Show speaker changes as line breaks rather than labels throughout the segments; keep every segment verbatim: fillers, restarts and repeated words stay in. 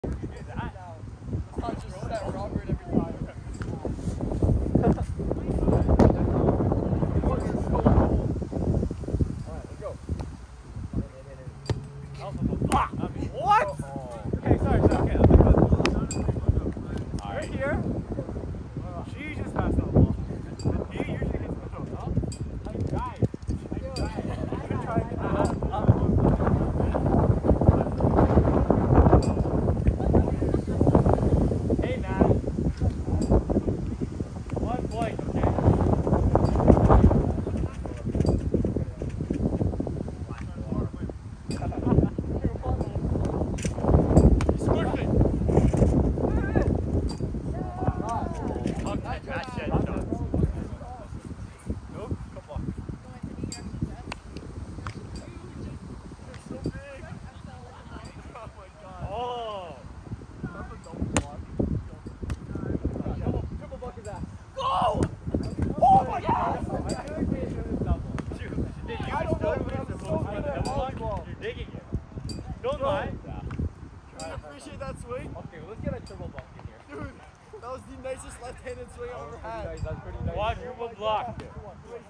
Quadruple blocked it.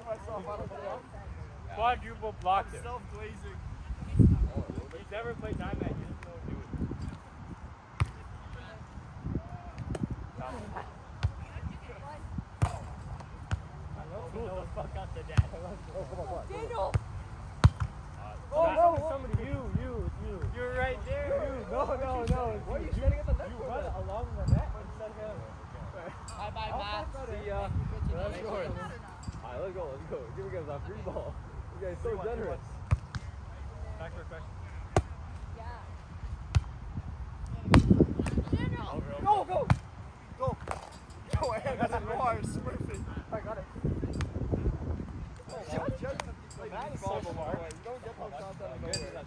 Quadruple blocked it.
Self-glazing.
He's never played nine man. He doesn't know what to do with it. Cool the fuck out the dad.
Daniel!
Oh no, somebody, you, you, it's you. You're right there. You. No, no, no.
Why are you standing at the net?
You run along the net instead of him.
Bye bye, Matt.
See ya. Let's go. Alright, let's go, let's go. Give me guys a free ball. You guys so generous.
Back for a question.
Yeah.
Go, go! Go! Go ahead, that's a noir, Smurfy. I got it. Oh, judge, judge, like,
That is
ball
so
from
smart.
away. You don't get those shots out of
Good.
nowhere.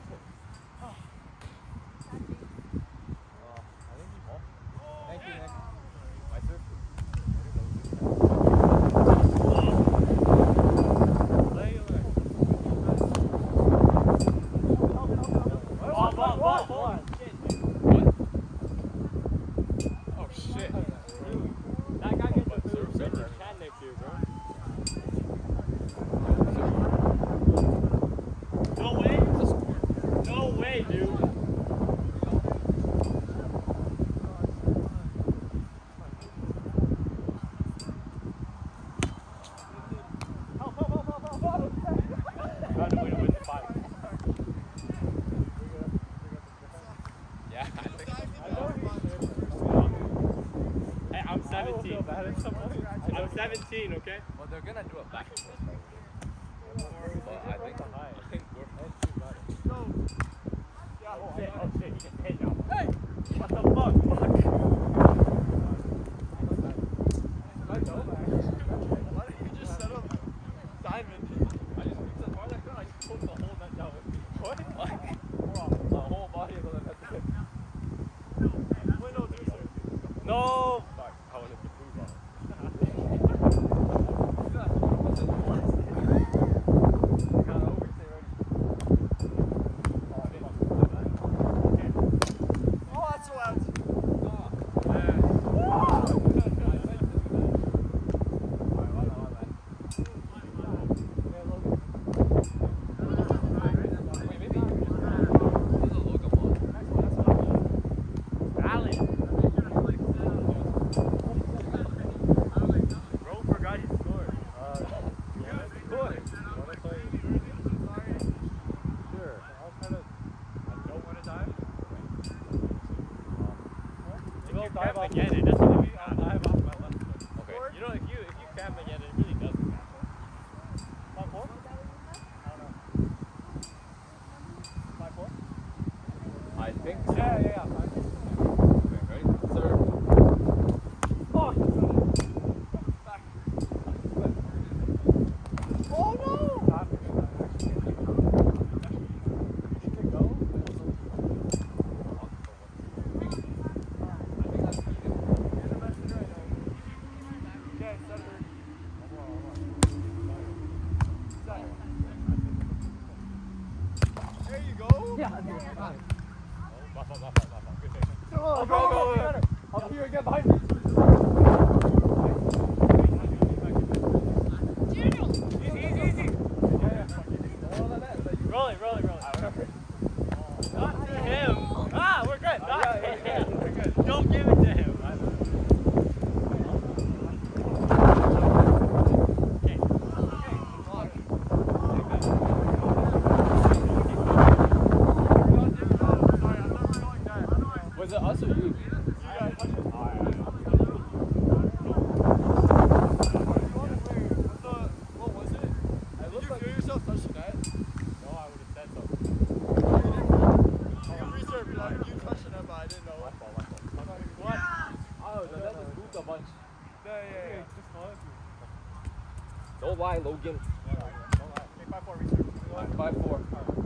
Thank you, Nick.
My serve.
Ball, ball, ball, ball.
Oh shit.
That guy gets a serve server. Can next year, bro. No way. No way, dude. Found a way to win the fight. Yeah, I think. Hey, I'm seventeen. I'm seventeen, okay?
Well, they're gonna do it back. But I think, I think we're
Oh shit, oh shit, he gets hit now. Hey! What the fuck? Fuck.
Why didn't you just set up Diamond? I just, as far as I could, I just pulled the whole net down with me. What? Like, the whole body of the net. Wait, no, do sir.
No! Fuck, I wanted to prove that.
Got over, stay ready. Oh, that's allowed.
Dive off again, it doesn't really I'll dive off my left foot. Okay. You know, if you if you crab again, it really doesn't matter. Five four? I don't know. Five four?
I think so.
Yeah, yeah, yeah. Five four.
Okay, ready? Sir.
Fuck!
Back.
Oh no! Stop. You can go.
Okay, center. go, go, go, go. Up here again behind me. Easy, easy, easy.
Roll it, roll it, roll it. Not to him. Ah, we're good. Not
yeah,
to
yeah, yeah,
him.
we're good.
Don't give it to him.
Was it us or you?
Don't lie, Logan. five four.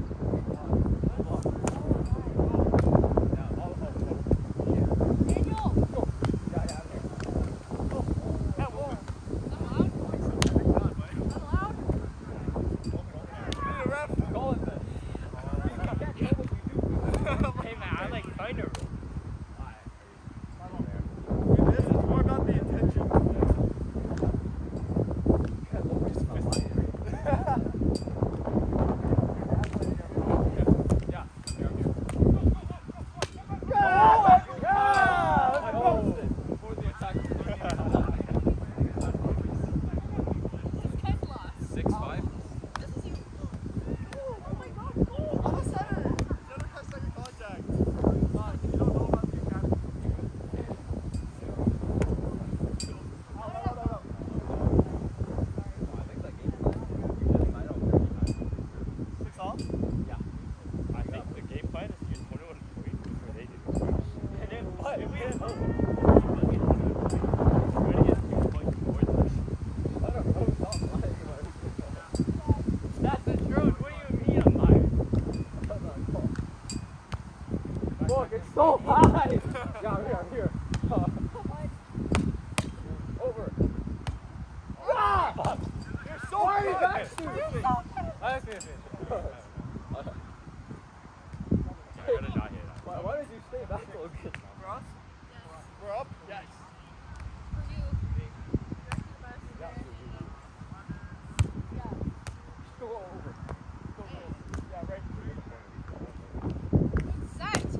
Hey man, I like finder.
This is more about the intention. So high! Yeah, I'm here, I'm here. Uh, over. Ah! You're so Why are you back shooting?
I see it.
Why, why did you stay back, Logan?
For us?
Yes.
We're up? Yes.
For you. Yeah.
Go over. Go, go. Yeah, right.
Set.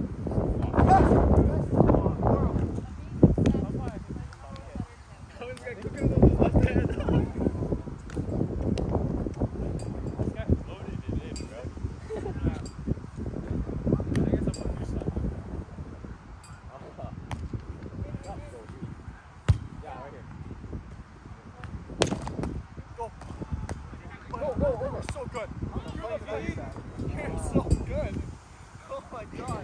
Go, go, over. So good. You're so good. Oh my god.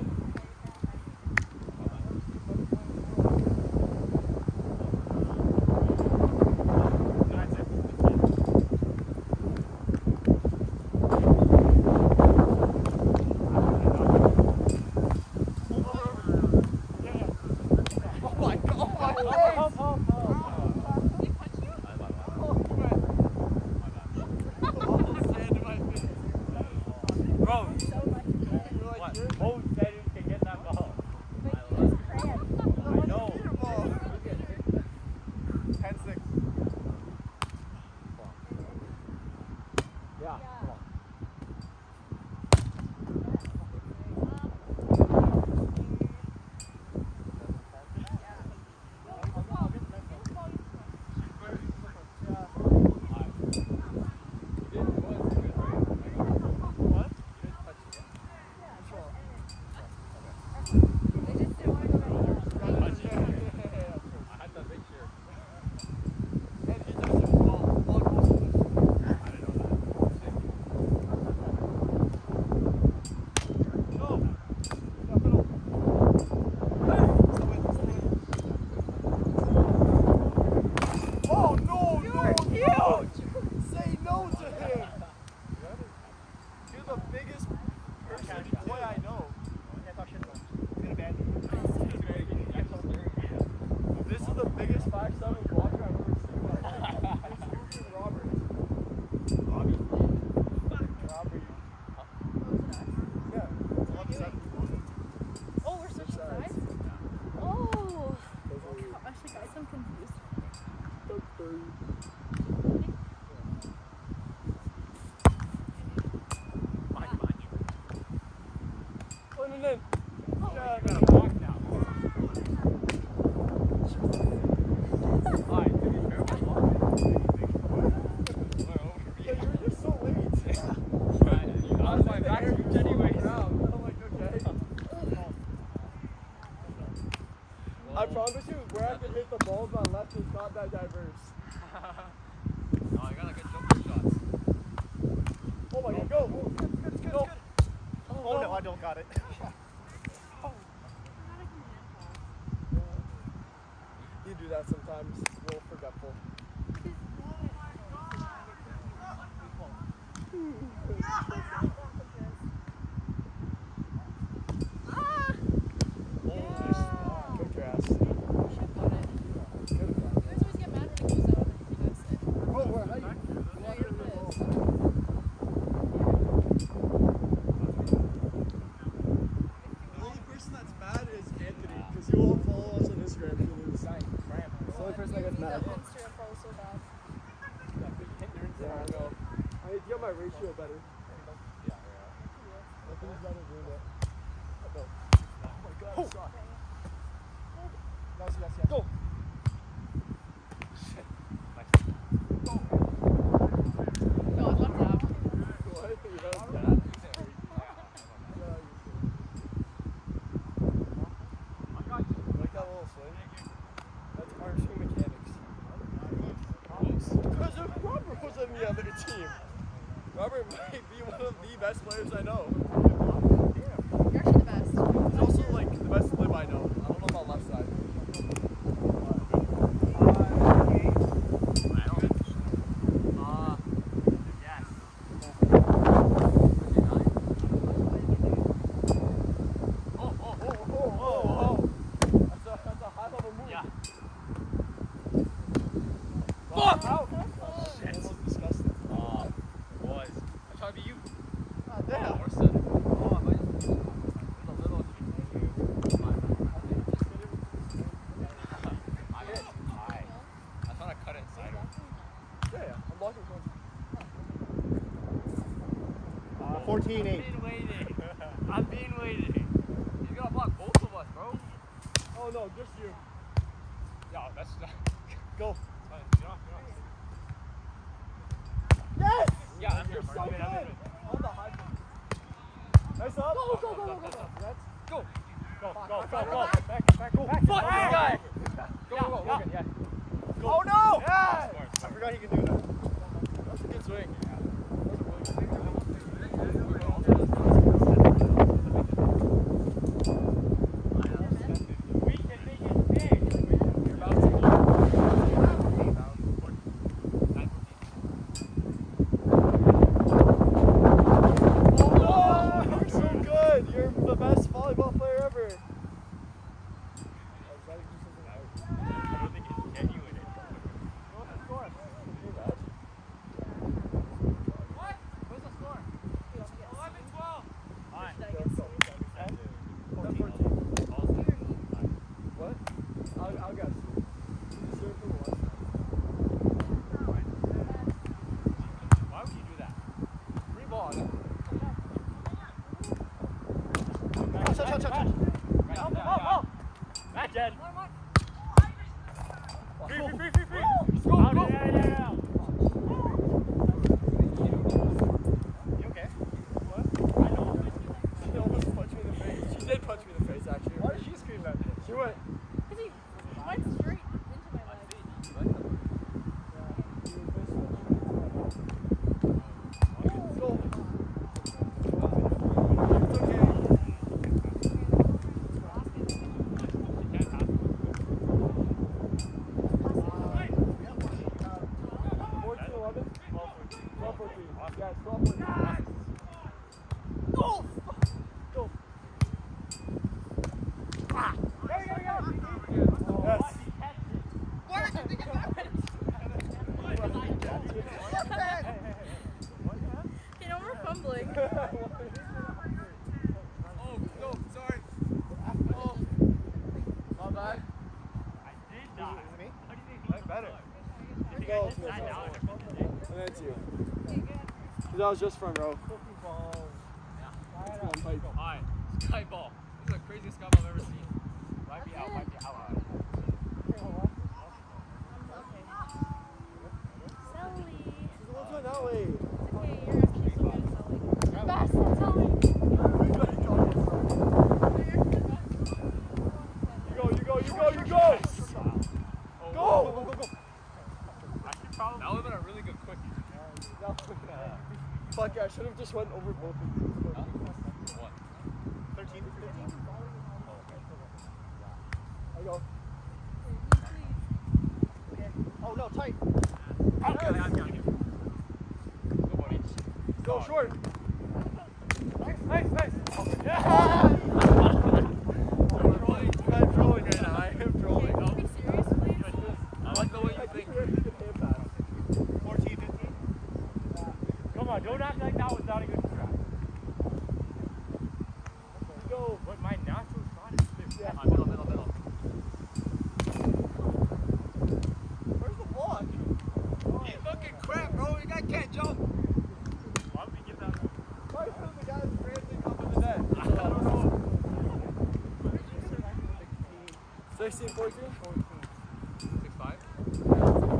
I promise you, where I can hit the balls on left is not that diverse.
No, I got a good jumper shots.
Oh my god, go! Oh, good, good, good,
Go.
good.
Oh,
Oh,
no, I don't got it.
You do that sometimes, a little forgetful. Good grass. Oh, where? How you? The only person that's mad is Anthony, because he won't follow us on Instagram if we lose. That's the only person that gets mad. Yeah, I know. I need to get my ratio better. Nothing's better than it. Oh my god, I suck. Yes, yes, yes. Go! The other team. Robert might be one of the best players I know.
You're actually the best.
He's also like the best lib I know. I don't know about left side.
fourteen eight.
I've been waiting. I've been waiting. He's gonna block both of us, bro.
Oh no, just you.
Yeah, that's not.
Go.
Yes!
Yeah, I'm here. So good. On the high point. Nice up. Go, go, go, go, go, go. Let's
go.
Go, go, go, go.
Back, back, back, go. Fuck this guy! Go, go, go, Logan, yeah.
Go. Oh no!
Yes! I forgot he could do that.
That's a good swing. That was just front row.
Alright, sky ball. This is the craziest sky ball I've ever seen. Might be out, might be out.
Sully.
Let's go that way.
Okay, you're actually so good at Sully. Best at Sully.
You go, you go, you you go, you go!
Oh,
Go!
go, go, go, go. That would have been a really good quickie.
Fuck, I should have just went over both of you.
What?
thirteen, fifteen.
I go.
Oh no, tight.
Okay, I've got you. Go, buddy.
Go short.
Nice, nice.
I'm trolling. I'm trolling right now. I am trolling.
Can you be serious, please?
I like the way you think.
fourteen, fifteen. Come on, don't act like that was not a good shot. Go. But my natural shot is this.
Yeah.
Middle, middle, middle.
Where's the block?
You fucking crap, bro. You guy can't jump.
Why would we give that?
Why is the guy that's randomly up in the net?
I don't know.
sixteen, fourteen?
Six, five.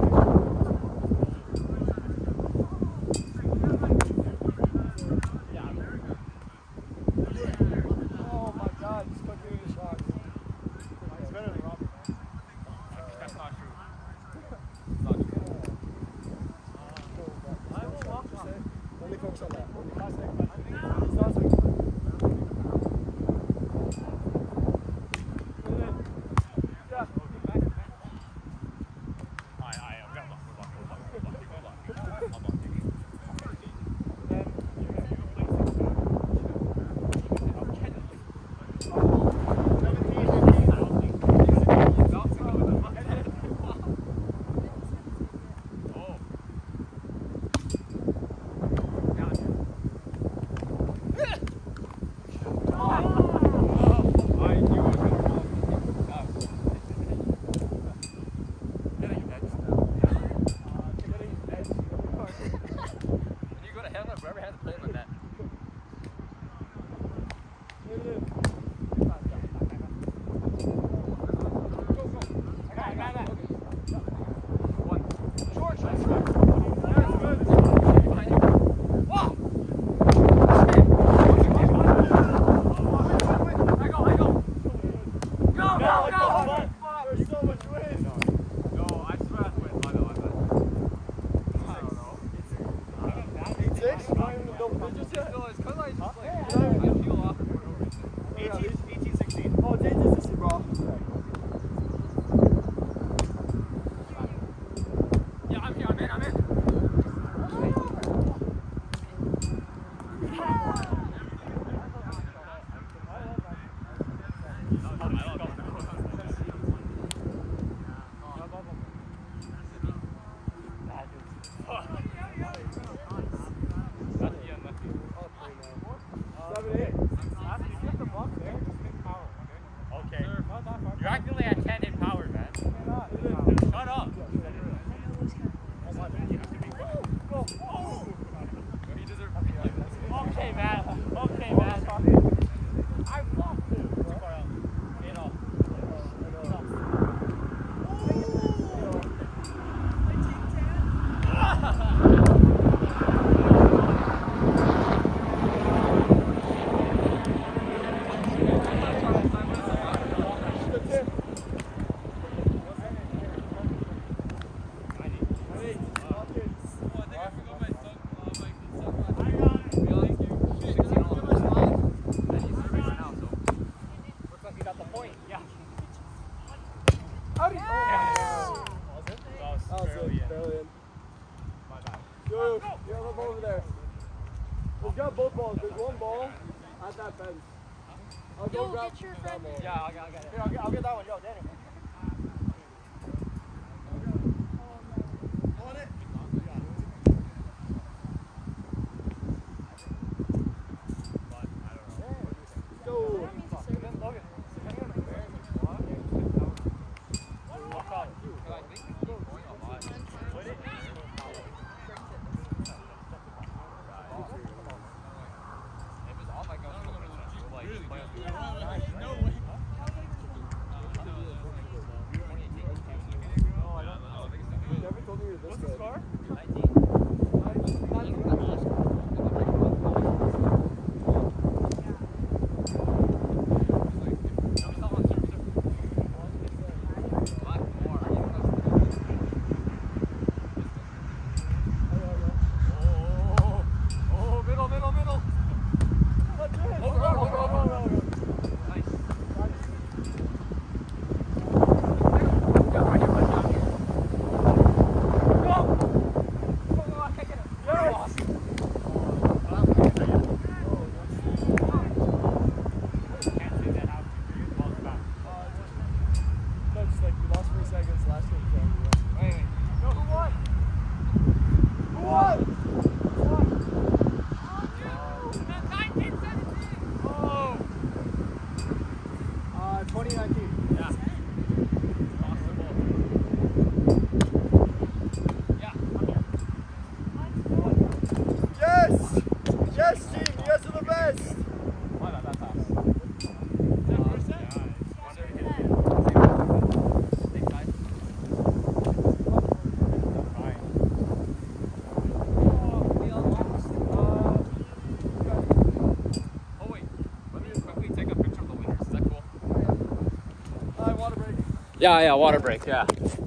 Oh my god, just kept getting the shots.
It's better than Robert.
That's not true. It's not true.
I will walk on it. Only focus on that. Only
Last
focus
thing,
on
last thing.
that. It's not like- Yeah.
Aye, aye, I've got luck, we're luck, we're luck, we're luck, we're luck. I'm lucky. Then you have you play six back. seventeen, fifteen, I don't think.
Bouncing over the bucket. Oh. I knew it was gonna roll. Getting edge now.
Getting edge.
You gotta handle it wherever has to play it like that.
I got it, I got it.
One.
Short, short, short.
That's good.
Behind you. Whoa! I go, I go. Go, go,
No,
go!
come on.
There's so much wind.
No, I swear I win. I know, I bet. I don't know.
Eight, six? Not even the double digits yet?
No, it's because I just like,
Yeah.
I feel off for no reason.
eighteen, eighteen, sixteen.
Oh, it's eight sixty, bro.
Yeah, I'm here, I'm in, I'm in.
Seven, eight.
Okay. You're acting at ten in power, man. Shut up.
He deserves to be like that.
Okay, man. Okay, man. I want to. Too far out. Eight off.
How do you?
Yes.
Oh.
That
That
was
was
barely
it.
in.
Barely in.
My bad.
Yo, you have a ball over there. We've got both balls. There's one ball at that fence. I'll go
Yo,
grab
get your
that
friend.
ball.
Yeah, I'll get, I'll get it. Here, I'll get, I'll get that one. Yo, Danny.
Go. last one.
Wait, wait.
No, who won? Who won?
Oh!
Uh, twenty nineteen.
Yeah. Possible. Yeah.
Yes! Yes, team! You guys are the best!
Why not that pass? Is that first set? Wonder if he can take time. Fine. Oh wait, let me just quickly take a picture of the winners. Is that cool?
Uh, water break.
Yeah, yeah, water break, yeah.